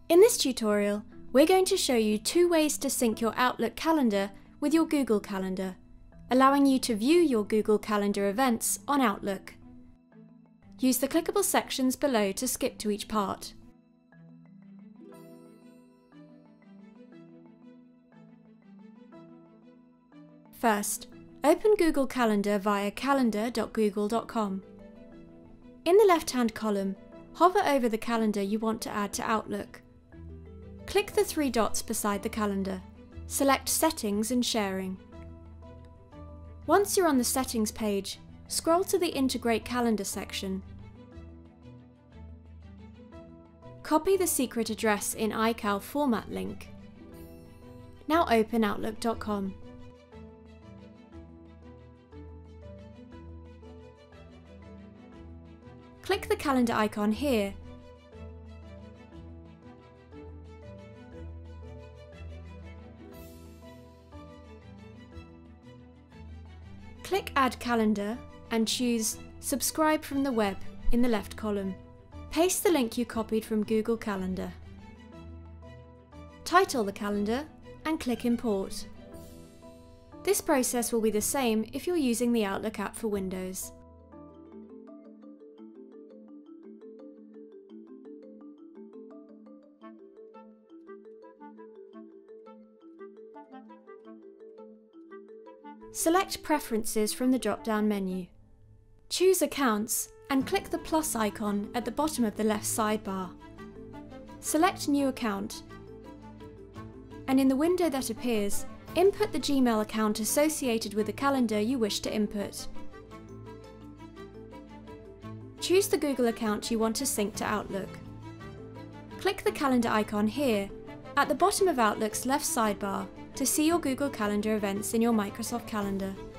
In this tutorial, we're going to show you 2 ways to sync your Outlook calendar with your Google Calendar, allowing you to view your Google Calendar events on Outlook. Use the clickable sections below to skip to each part. First, open Google Calendar via calendar.google.com. In the left-hand column, hover over the calendar you want to add to Outlook. Click the 3 dots beside the calendar. Select Settings and Sharing. Once you're on the Settings page, scroll to the Integrate Calendar section. Copy the secret address in iCal format link. Now open Outlook.com. Click the calendar icon here. Click Add Calendar and choose Subscribe from the web in the left column. Paste the link you copied from Google Calendar. Title the calendar and click Import. This process will be the same if you're using the Outlook app for Windows. Select Preferences from the drop-down menu. Choose Accounts and click the plus icon at the bottom of the left sidebar. Select New Account, and in the window that appears, input the Gmail account associated with the calendar you wish to input. Choose the Google account you want to sync to Outlook. Click the calendar icon here at the bottom of Outlook's left sidebar to see your Google Calendar events in your Microsoft Calendar.